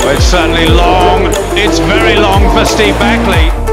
It's certainly long. It's very long for Steve Backley.